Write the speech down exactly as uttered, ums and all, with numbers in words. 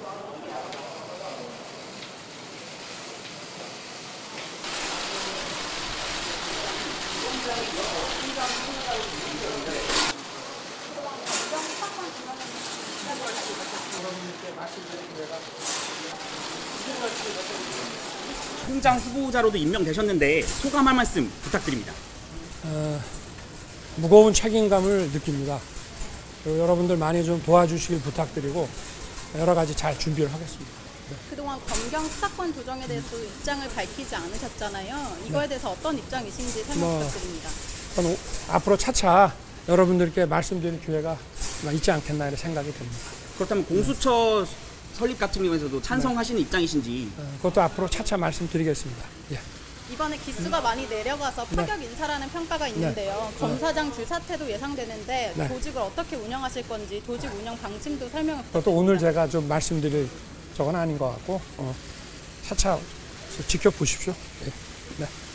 총장 후보자로도 임명되셨는데 소감 한 말씀 부탁드립니다. 어, 무거운 책임감을 느낍니다. 그리고 여러분들 많이 좀 도와주시길 부탁드리고 여러 가지 잘 준비를 하겠습니다. 네. 그동안 검경 수사권 조정에 대해서 음. 입장을 밝히지 않으셨잖아요. 이거에 네. 대해서 어떤 입장이신지 설명 뭐, 부탁드립니다. 오, 앞으로 차차 여러분들께 말씀드릴 기회가 있지 않겠나 이런 생각이 듭니다. 그렇다면 공수처 설립 같은 경우에서도 찬성하시는 네. 입장이신지. 어, 그것도 앞으로 차차 말씀드리겠습니다. 예. 이번에 기수가 음. 많이 내려가서 파격 네. 인사라는 평가가 있는데요. 네. 검사장 줄사퇴도 예상되는데 네. 조직을 어떻게 운영하실 건지 조직 운영 방침도 설명을 부탁드립니다. 그것도 오늘 제가 좀 말씀드릴 적은 아닌 것 같고 어, 차차 지켜보십시오. 예. 네.